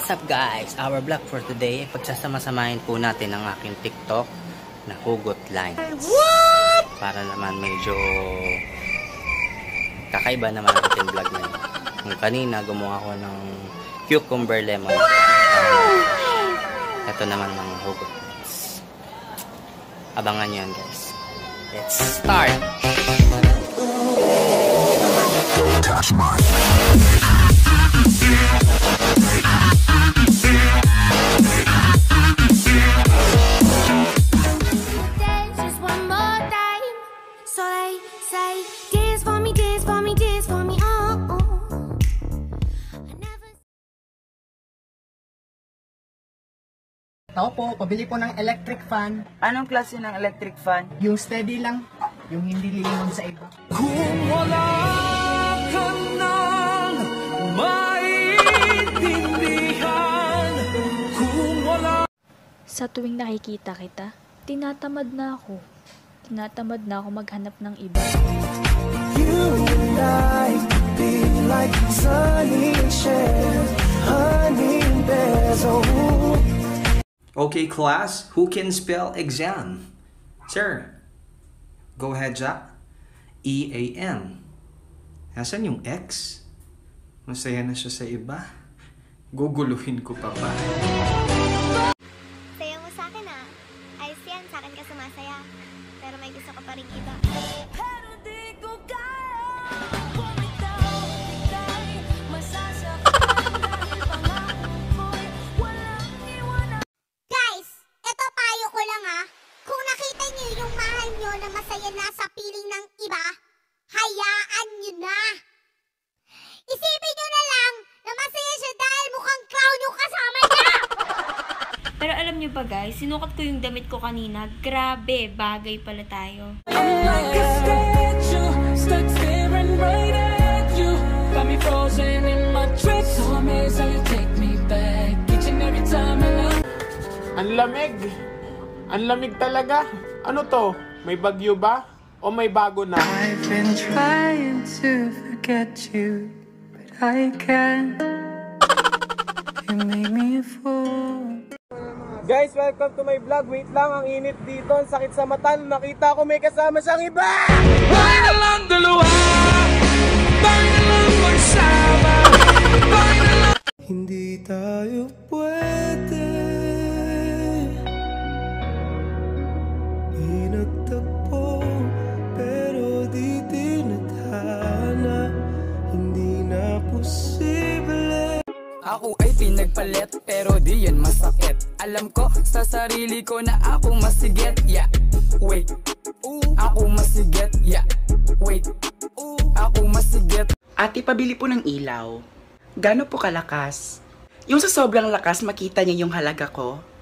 What's up guys? Our vlog for today, pagsasama-samahin po natin ang aking TikTok na Hugot Lines. What? Para naman medyo kakaiba naman ang ating vlog na yun. Yung kanina, gumawa ko ng cucumber lemon. Ito naman ng Hugot Lines. Abangan nyo yan guys. Let's start! Don't touch my Tao po, pabili po ng electric fan. Anong klase ng electric fan? Yung steady lang, yung hindi lilingon sa iba. Kung wala ka nang maintindihan, kung wala... Sa tuwing nakikita kita, tinatamad na ako. Tinatamad na ako maghanap ng iba. You and I be like sunny and share, honey and bears, oh. Okay, class, who can spell exam? Sir, go ahead, Jack. E-A-N. Nasaan yung X? Masaya na siya sa iba. Guguluhin ko pa ba? Saya mo sa akin ah. Ayos yan, sa akin ka sumasaya. Pero may gusto ko pa rin iba. Pero di ko kaya. Bumitaw, ikay, masasaktan dahil pangako mo'y walang iwanan. Guys, eto payo ko lang ah. Kung nakita niyo yung mahal niyo na masaya na sa piling ng iba, hayaan niyo na. Isipin niyo na lang na masaya siya dahil mukhang clown yung kasama niya. Pero alam niyo ba guys, sinukat ko yung damit ko kanina. Grabe, bagay pala tayo. Like a statue, stuck staring right at you. Got me frozen in my tracks. So amazed how you take me back each and every time I love. Ang lamig. Ang lamig talaga. Ano to? May bagyo ba? O may bago na? I've been trying to forget you, but I can't. You made me a fool. Guys, welcome to my vlog. Wait lang, ang init dito. Ang sakit sa mata. Nakita ko may kasama siyang iba! Bakit na lang dalawa? Bakit na lang magsama? Bakit na lang... Hindi tayo pwede. Di nagtagpo, pero di tinadhana. Hindi na posible. Ako ay pinagpalit, pero di yan masakit. Alam ko sa sarili ko na ako masigit. Yeah, wait. Ako masigit. Yeah, wait. Ako masigit. Ate, pabili po ng ilaw. Gaano po kalakas? Yung sa sobrang lakas, makita niya yung halaga ko.